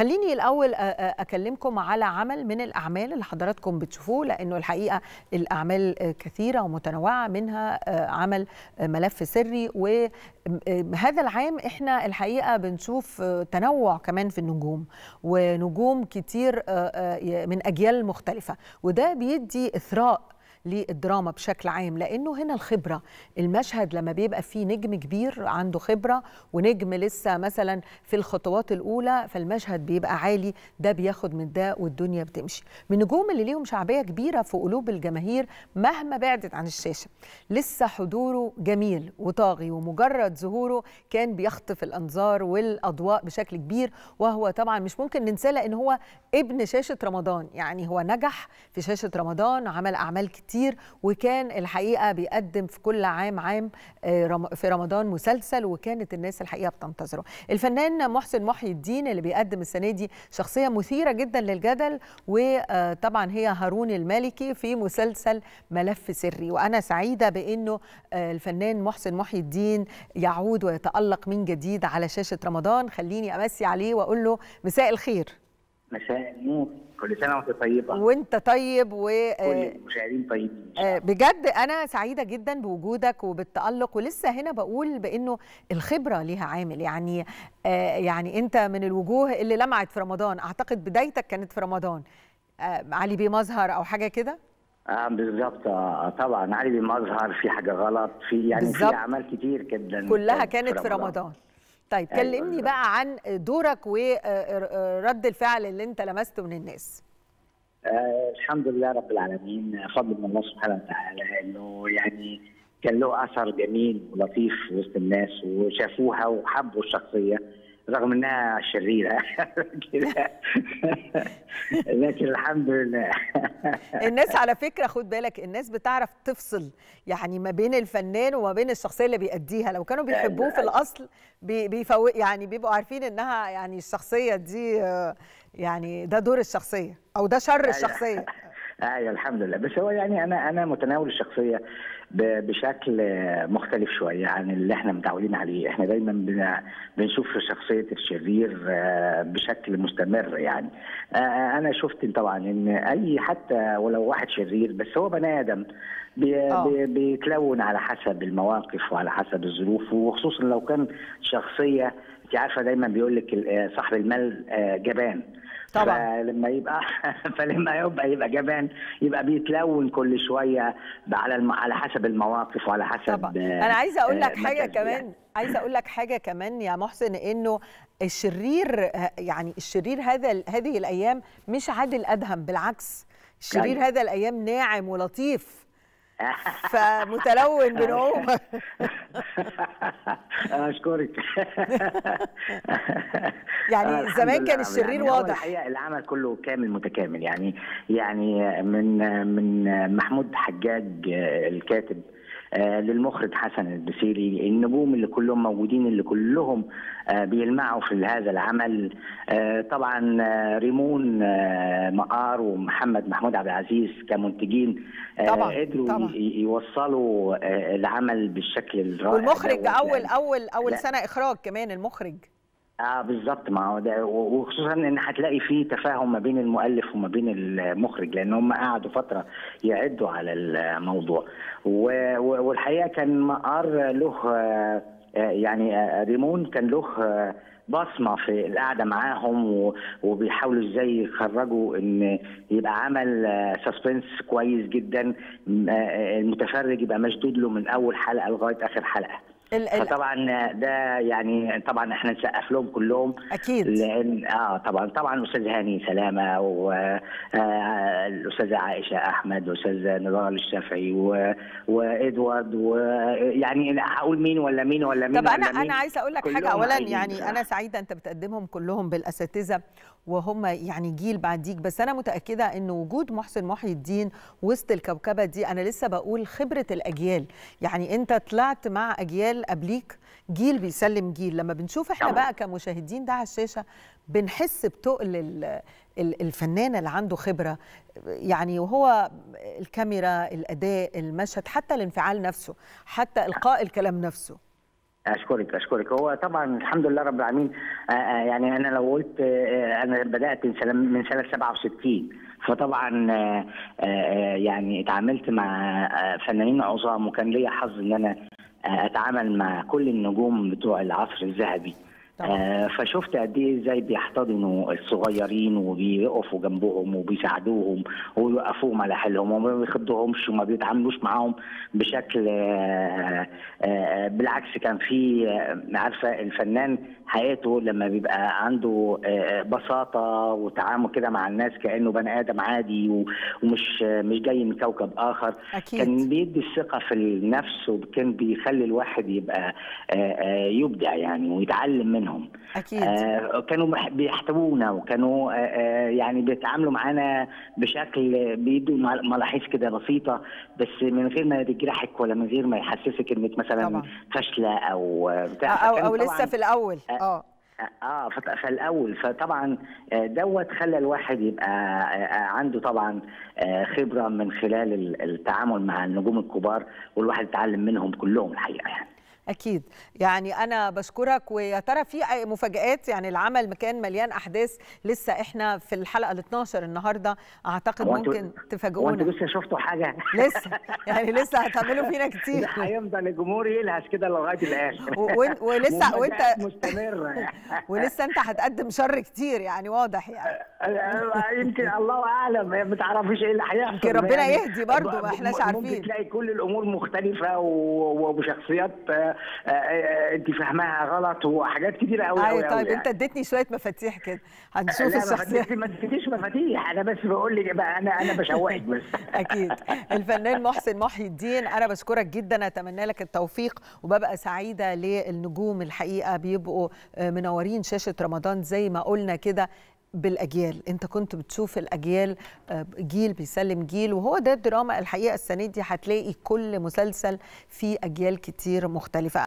خليني الأول أكلمكم على عمل من الأعمال اللي حضراتكم بتشوفوه، لأنه الحقيقة الأعمال كثيرة ومتنوعة، منها عمل ملف سري. وهذا العام إحنا الحقيقة بنشوف تنوع كمان في النجوم، ونجوم كتير من أجيال مختلفة، وده بيدي إثراء للدراما بشكل عام، لأنه هنا الخبرة. المشهد لما بيبقى فيه نجم كبير عنده خبرة ونجم لسه مثلا في الخطوات الأولى، فالمشهد بيبقى عالي، ده بياخد من ده والدنيا بتمشي. من النجوم اللي ليهم شعبية كبيرة في قلوب الجماهير مهما بعدت عن الشاشة، لسه حضوره جميل وطاغي، ومجرد ظهوره كان بيخطف الأنظار والأضواء بشكل كبير. وهو طبعا مش ممكن ننساه، لأن هو ابن شاشة رمضان، يعني هو نجح في شاشة رمضان، عمل أعمال كتير، وكان الحقيقة بيقدم في كل عام في رمضان مسلسل، وكانت الناس الحقيقة بتنتظره. الفنان محسن محي الدين اللي بيقدم السنة دي شخصية مثيرة جدا للجدل، وطبعا هي هارون المالكي في مسلسل ملف سري. وأنا سعيدة بأنه الفنان محسن محي الدين يعود ويتألق من جديد على شاشة رمضان. خليني أمسي عليه وأقول له مساء الخير. مساء النور، كل سنة وانت طيبة. وانت طيب، كل المشاهدين طيبين. بجد أنا سعيدة جدا بوجودك وبالتألق. ولسه هنا بقول بأنه الخبرة ليها عامل، يعني أنت من الوجوه اللي لمعت في رمضان. أعتقد بدايتك كانت في رمضان، علي بيه مظهر أو حاجة كده. بالظبط. طبعا علي بيه مظهر، في حاجة غلط، في بالزبط. في أعمال كتير جدا كلها كانت في رمضان. طيب كلمني بقى عن دورك ورد الفعل اللي انت لمسته من الناس. الحمد لله رب العالمين، فضل من الله سبحانه وتعالى، انه يعني كان له اثر جميل ولطيف وسط الناس، وشافوها وحبوا الشخصيه رغم انها شريره لكن الحمد لله. الناس على فكره خد بالك، الناس بتعرف تفصل يعني ما بين الفنان وما بين الشخصيه اللي بيأديها. لو كانوا بيحبوه في الاصل يعني بيبقوا عارفين انها يعني الشخصيه دي، يعني ده دور الشخصيه او ده شر الشخصيه. ايوه الحمد لله. بس هو يعني انا متناول الشخصيه بشكل مختلف شويه عن اللي احنا متعودين عليه. احنا دايما بنشوف شخصيه الشرير بشكل مستمر. يعني انا شفت طبعا ان اي حتى ولو واحد شرير بس هو بني ادم بيتلون على حسب المواقف وعلى حسب الظروف، وخصوصا لو كان شخصيه. انت عارفه دايما بيقول لك صاحب المال جبان طبعا. فلما يبقى جبان، يبقى بيتلون كل شويه على حسب المواقف وعلى حسب طبعا. انا عايزه اقول لك حاجه كمان، عايزه اقول لك حاجه كمان يا محسن، انه الشرير يعني الشرير هذه الايام مش عادل ادهم، بالعكس الشرير هذا الايام ناعم ولطيف فمتلون بنعومه. اشكرك. يعني زمان كان الشرير واضح. الحقيقه العمل كله كامل متكامل، يعني من محمود حجاج الكاتب للمخرج حسن البسيري، النجوم اللي كلهم موجودين، اللي كلهم بيلمعوا في هذا العمل. طبعا ريمون مقار ومحمد محمود عبد العزيز كمنتجين قدروا يوصلوا العمل بالشكل الرائع. والمخرج اول سنه اخراج كمان المخرج. بالظبط. ما هو ده، وخصوصا ان هتلاقي فيه تفاهم ما بين المؤلف وما بين المخرج، لان هم قعدوا فتره يعدوا على الموضوع. والحقيقه كان مقار له يعني ريمون كان له بصمه في القعده معاهم، وبيحاولوا ازاي يخرجوا ان يبقى عمل سسبنس كويس جدا، المتفرج يبقى مشدود له من اول حلقه لغايه اخر حلقه. فطبعا ده يعني طبعا احنا نسقف لهم كلهم اكيد، لان طبعا الاستاذ هاني سلامه والاستاذه عائشه احمد والاستاذ نضال الشافعي وادوارد، ويعني هقول مين ولا مين ولا مين. طب انا عايزه اقول لك حاجه. اولا يعني انا سعيده انت بتقدمهم كلهم بالاساتذه، وهم يعني جيل بعديك. بس انا متاكده ان وجود محسن محي الدين وسط الكوكبه دي، انا لسه بقول خبره الاجيال. يعني انت طلعت مع اجيال قبليك، جيل بيسلم جيل. لما بنشوف احنا بقى كمشاهدين ده على الشاشه، بنحس بتقل الفنان اللي عنده خبره، يعني وهو الكاميرا، الاداء، المشهد، حتى الانفعال نفسه، حتى القاء الكلام نفسه. اشكرك. هو طبعا الحمد لله رب العالمين. يعني انا لو قلت انا بدات من سنه 67، فطبعا يعني اتعاملت مع فنانين عظام، وكان ليا حظ ان انا اتعامل مع كل النجوم بتوع العصر الذهبي. فشفت قد ايه ازاي بيحتضنوا الصغيرين وبيقفوا جنبهم وبيساعدوهم ويوقفوهم على حيلهم وما بيخضوهمش وما بيتعاملوش معاهم بشكل بالعكس. كان في عارفه الفنان حياته لما بيبقى عنده بساطه وتعامل كده مع الناس كانه بني ادم عادي ومش جاي من كوكب اخر. أكيد. كان بيدي الثقه في النفس، وكان بيخلي الواحد يبقى يبدع يعني ويتعلم منهم. أكيد. كانوا بيحتوونا، وكانوا يعني بيتعاملوا معانا بشكل بيدوا ملاحظ كده بسيطه، بس من غير ما يجرحك ولا من غير ما يحسسك انك مثلا فاشله او بتاع او لسه في الاول. في الاول. فطبعا دوت خلى الواحد يبقى عنده طبعا خبره من خلال التعامل مع النجوم الكبار، والواحد يتعلم منهم كلهم الحقيقه يعني. أكيد. يعني أنا بشكرك، ويا ترى في مفاجآت؟ يعني العمل كان مليان أحداث، لسه إحنا في الحلقة ال 12 النهاردة، أعتقد ممكن تفاجئونا. وأنتوا لسه شفتوا حاجة؟ لسه يعني لسه هتعملوا فينا كتير. هيفضل الجمهور يلهس كده لغاية الآخر. ولسه وأنت مستمر. ولسه أنت هتقدم شر كتير يعني، واضح يعني. يمكن الله أعلم، ما تعرفيش إيه اللي هيحصل. يمكن ربنا يهدي برضه، ما إحناش عارفين. ممكن تلاقي كل الأمور مختلفة وبشخصيات انت فاهماها غلط وحاجات كتيره قوي. ايوه طيب يعني. انت اديتني شويه مفاتيح كده، هنشوف الشخصيه. ما تديش مفاتيح، انا بس بقول لك بقى، انا بشوقك بس. اكيد. الفنان محسن محي الدين، انا بشكرك جدا، اتمنى لك التوفيق، وببقى سعيده للنجوم الحقيقه بيبقوا منورين شاشه رمضان زي ما قلنا كده بالاجيال. انت كنت بتشوف الاجيال، جيل بيسلم جيل، وهو ده الدراما الحقيقه. السنه دي هتلاقي كل مسلسل فيه اجيال كتير مختلفه.